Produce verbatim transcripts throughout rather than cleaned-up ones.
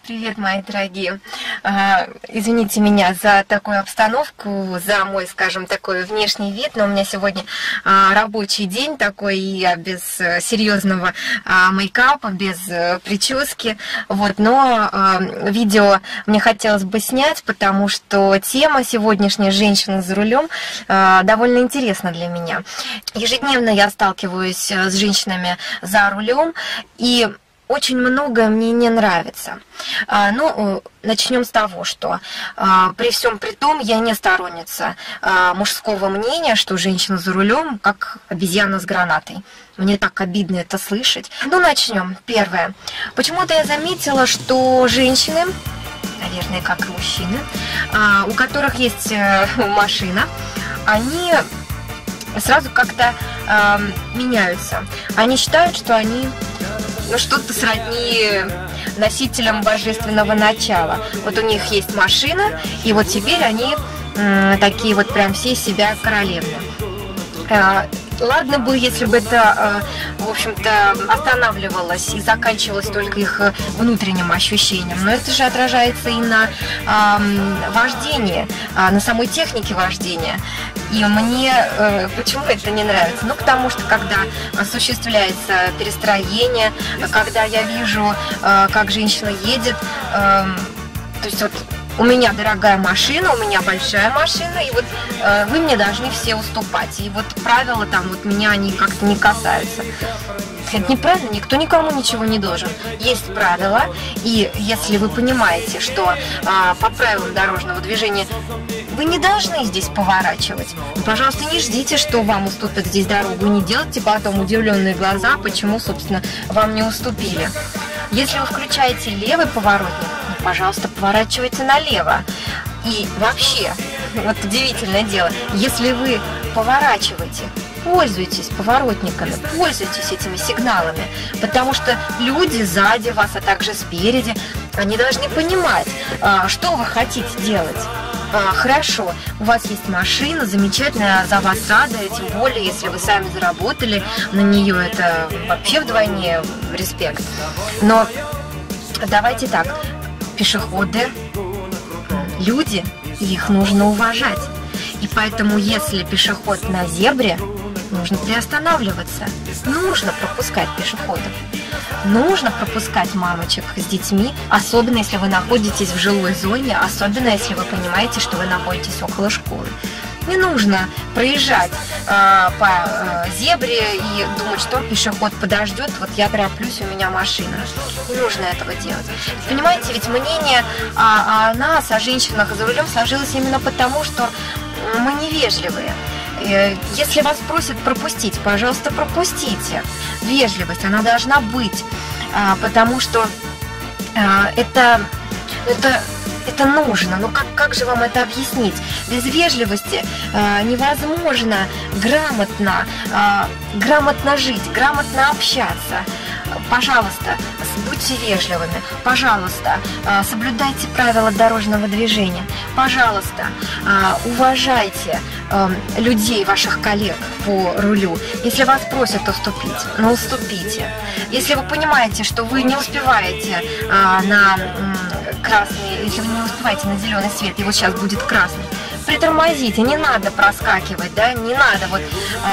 Привет, мои дорогие. Извините меня за такую обстановку, за мой, скажем, такой внешний вид, но у меня сегодня рабочий день такой, и я без серьезного мейкапа, без прически. Вот, но видео мне хотелось бы снять, потому что тема сегодняшняя «Женщина за рулем» довольно интересна для меня. Ежедневно я сталкиваюсь с женщинами за рулем, и очень многое мне не нравится. А, ну, начнем с того, что а, при всем при том я не сторонница а, мужского мнения, что женщина за рулем как обезьяна с гранатой. Мне так обидно это слышать. Ну, начнем. Первое. Почему-то я заметила, что женщины, наверное, как и мужчины, а, у которых есть а, машина, они сразу как-то а, меняются. Они считают, что они ну, что-то сродни носителям божественного начала. Вот у них есть машина, и вот теперь они м, такие вот прям все себя королевны. А, ладно бы, если бы это, в общем-то, останавливалось и заканчивалось только их внутренним ощущением, но это же отражается и на э, вождении, на самой технике вождения. И мне э, почему это не нравится? Ну, потому что когда осуществляется перестроение, когда я вижу, э, как женщина едет, э, то есть вот у меня дорогая машина, у меня большая машина, и вот э, вы мне должны все уступать. И вот правила там вот меня они как-то не касаются. Это неправильно, никто никому ничего не должен. Есть правила, и если вы понимаете, что э, по правилам дорожного движения вы не должны здесь поворачивать, пожалуйста, не ждите, что вам уступят здесь дорогу, не делайте потом удивленные глаза, почему, собственно, вам не уступили. Если вы включаете левый поворотник, пожалуйста, поворачивайте налево. И вообще, вот удивительное дело, если вы поворачиваете, пользуйтесь поворотниками, пользуйтесь этими сигналами, потому что люди сзади вас, а также спереди, они должны понимать, что вы хотите делать. Хорошо, у вас есть машина, замечательно, за вас рада, тем более, если вы сами заработали на нее, это вообще вдвойне респект. Но давайте так, пешеходы, люди, их нужно уважать. И поэтому, если пешеход на зебре, нужно приостанавливаться, нужно пропускать пешеходов. Нужно пропускать мамочек с детьми, особенно если вы находитесь в жилой зоне, особенно если вы понимаете, что вы находитесь около школы. Не нужно проезжать э, по э, зебре и думать, что пешеход подождет, вот я тороплюсь, у меня машина. Не нужно этого делать. Понимаете, ведь мнение о, о нас, о женщинах за рулем сложилось именно потому, что мы невежливые. Если вас просят пропустить, пожалуйста, пропустите. Вежливость, она должна быть, потому что это, это, это нужно. Ну как, как же вам это объяснить? Без вежливости невозможно грамотно, грамотно жить, грамотно общаться. Пожалуйста, будьте вежливыми. Пожалуйста, соблюдайте правила дорожного движения. Пожалуйста, уважайте людей, ваших коллег по рулю. Если вас просят уступить, ну уступите. Если вы понимаете, что вы не успеваете на красный, если вы не успеваете на зеленый свет, и вот сейчас будет красный, притормозите, не надо проскакивать, да, не надо вот,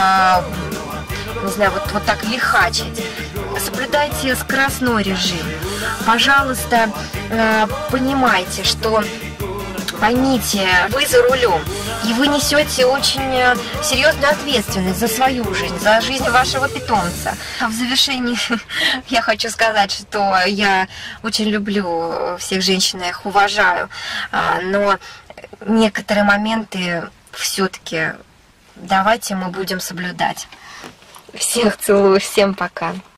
не знаю, вот, вот так лихачить. Соблюдайте скоростной режим. Пожалуйста, понимайте, что, поймите, вы за рулем, и вы несете очень серьезную ответственность за свою жизнь, за жизнь вашего питомца. А в завершении я хочу сказать, что я очень люблю всех женщин, я их уважаю, но некоторые моменты все-таки давайте мы будем соблюдать. Всех целую, всем пока.